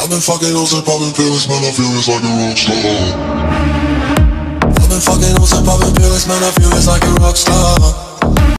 I've been fucking hoes and popping pills, man, I feel it's like a rock star. I've been fucking hoes and popping pills, man, I feel it's like a rock star.